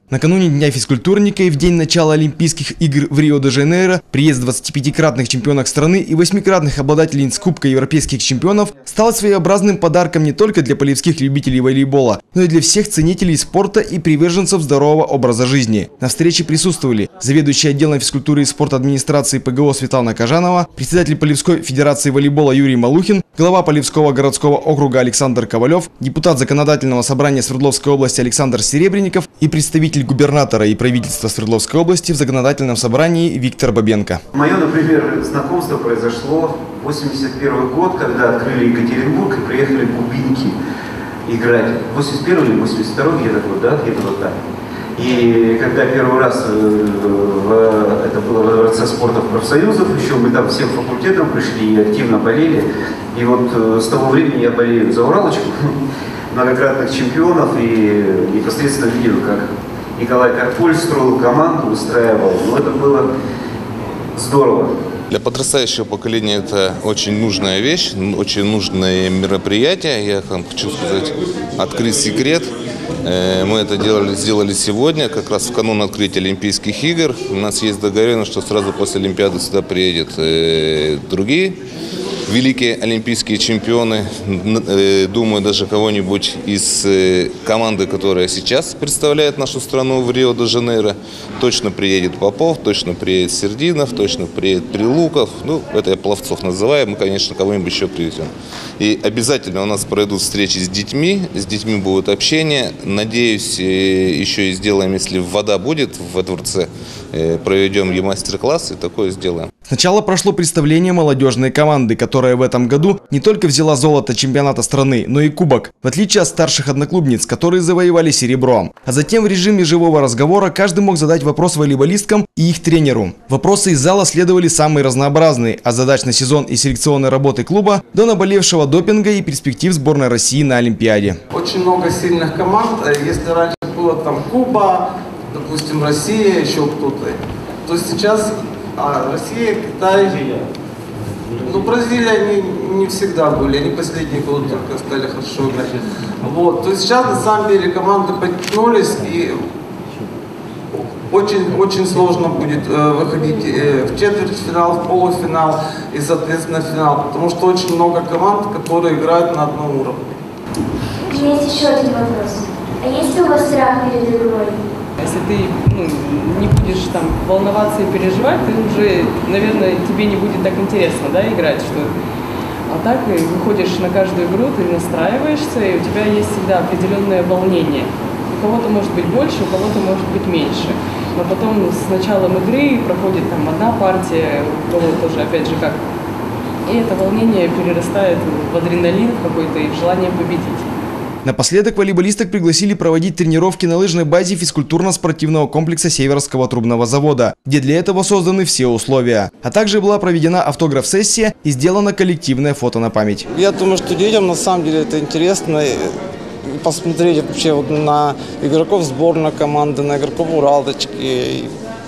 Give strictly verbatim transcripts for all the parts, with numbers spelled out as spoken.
Накануне Дня физкультурника и в день начала Олимпийских игр в Рио-де-Жанейро приезд двадцатипятикратных чемпионок страны и восьмикратных обладательниц Кубка европейских чемпионов стал своеобразным подарком не только для полевских любителей волейбола, но и для всех ценителей спорта и приверженцев здорового образа жизни. На встрече присутствовали заведующий отделом физкультуры и спорта администрации ПГО Светлана Кажанова, председатель Полевской федерации волейбола Юрий Малухин, глава Полевского городского округа Александр Ковалев, депутат Законодательного собрания Свердловской области Александр Серебренников и представитель губернатора и правительства Свердловской области в Законодательном собрании Виктор Бабенко. Мое, например, знакомство произошло в восемьдесят первый год, когда открыли Екатеринбург и приехали кубинки играть. восемьдесят первый или восемьдесят второй где-то год, да, где-то вот так. И когда первый раз в, это было во Дворце спорта профсоюзов, еще мы там всем факультетам пришли и активно болели. И вот с того времени я болею за Уралочку, многократных чемпионов, и непосредственно видел, как Николай Карпуль строил команду, устраивал. Но это было здорово. Для подрастающего поколения это очень нужная вещь, очень нужное мероприятие. Я вам хочу сказать, открыть секрет. Мы это делали, сделали сегодня, как раз в канун открытия Олимпийских игр. У нас есть договоренность, что сразу после Олимпиады сюда приедут другие великие олимпийские чемпионы. Думаю, даже кого-нибудь из команды, которая сейчас представляет нашу страну в Рио-де-Жанейро. Точно приедет Попов, точно приедет Сердинов, точно приедет Прилуков. Ну, это я пловцов называю, мы, конечно, кого-нибудь еще привезем. И обязательно у нас пройдут встречи с детьми, с детьми будет общение. Надеюсь, еще и сделаем, если вода будет во дворце, проведем и мастер-класс, и такое сделаем. Сначала прошло представление молодежной команды, которая в этом году не только взяла золото чемпионата страны, но и кубок, в отличие от старших одноклубниц, которые завоевали серебро. А затем в режиме живого разговора каждый мог задать вопрос волейболисткам и их тренеру. Вопросы из зала следовали самые разнообразные, от задач на сезон и селекционной работы клуба до наболевшего допинга и перспектив сборной России на Олимпиаде. Очень много сильных команд. Если раньше было там Куба, допустим, Россия, еще кто-то, то сейчас а, Россия, Китай, ну, Бразилия они не всегда были, они последние годы только стали хорошо играть. Вот. То есть сейчас на самом деле команды подтянулись, и очень, очень сложно будет э, выходить э, в четвертьфинал, в полуфинал и, соответственно, в финал, потому что очень много команд, которые играют на одном уровне. У меня есть еще один вопрос. А есть ли у вас страх перед игрой? Если ты ну, не будешь там волноваться и переживать, ты уже, наверное, тебе не будет так интересно, да, играть, что. А так и выходишь на каждую игру, ты настраиваешься, и у тебя есть всегда определенное волнение. У кого-то может быть больше, у кого-то может быть меньше. Но потом с началом игры проходит там одна партия, у кого тоже, опять же, как. И это волнение перерастает в адреналин какой-то и в желание победить. Напоследок волейболисток пригласили проводить тренировки на лыжной базе физкультурно-спортивного комплекса Северского трубного завода, где для этого созданы все условия. А также была проведена автограф-сессия и сделано коллективное фото на память. Я думаю, что детям на самом деле это интересно. Посмотреть вообще вот на игроков сборной команды, на игроков Уралочки.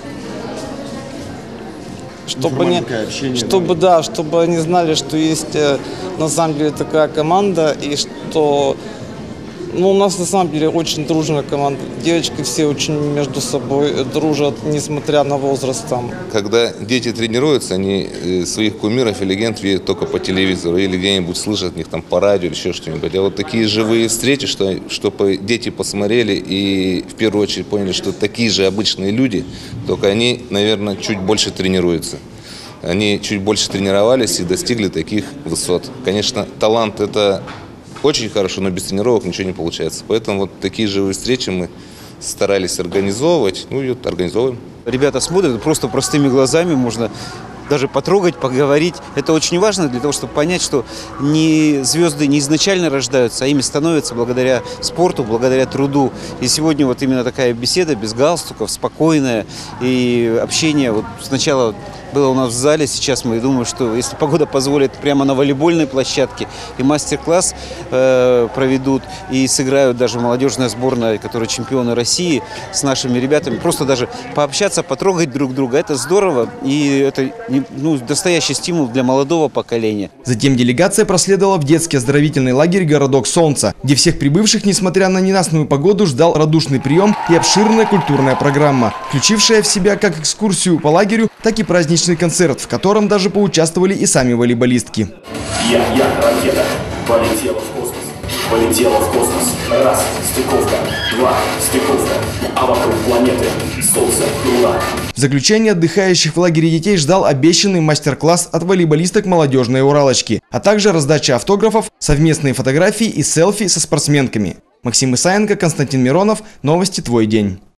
Чтобы, они, общение, чтобы, да? Да, чтобы они знали, что есть на самом деле такая команда, и что ну, у нас на самом деле очень дружная команда. Девочки все очень между собой дружат, несмотря на возраст. Там. Когда дети тренируются, они своих кумиров и легенд видят только по телевизору или где-нибудь слышат от них там по радио или еще что-нибудь. А вот такие живые встречи, что, чтобы дети посмотрели и в первую очередь поняли, что такие же обычные люди, только они, наверное, чуть больше тренируются. Они чуть больше тренировались и достигли таких высот. Конечно, талант – это очень хорошо, но без тренировок ничего не получается. Поэтому вот такие живые встречи мы старались организовывать, ну и организовываем. Ребята смотрят просто простыми глазами, можно даже потрогать, поговорить. Это очень важно для того, чтобы понять, что не звезды не изначально рождаются, а ими становятся благодаря спорту, благодаря труду. И сегодня вот именно такая беседа без галстуков, спокойная, и общение вот сначала было у нас в зале, сейчас мы думаем, что если погода позволит, прямо на волейбольной площадке и мастер-класс э, проведут, и сыграют даже молодежная сборная, которая чемпионы России, с нашими ребятами. Просто даже пообщаться, потрогать друг друга, это здорово, и это не, очень ну, настоящий стимул для молодого поколения. Затем делегация проследовала в детский оздоровительный лагерь «Городок Солнца», где всех прибывших, несмотря на ненастную погоду, ждал радушный прием и обширная культурная программа, включившая в себя как экскурсию по лагерю, так и праздничный концерт, в котором даже поучаствовали и сами волейболистки. Я, я, ракета, полетела в космос, полетела в космос. Раз, стыковка, два, стыковка, а вокруг планеты солнце, луна. В заключение отдыхающих в лагере детей ждал обещанный мастер-класс от волейболисток молодежной Уралочки, а также раздача автографов, совместные фотографии и селфи со спортсменками. Максим Исаенко, Константин Миронов. Новости «Твой день».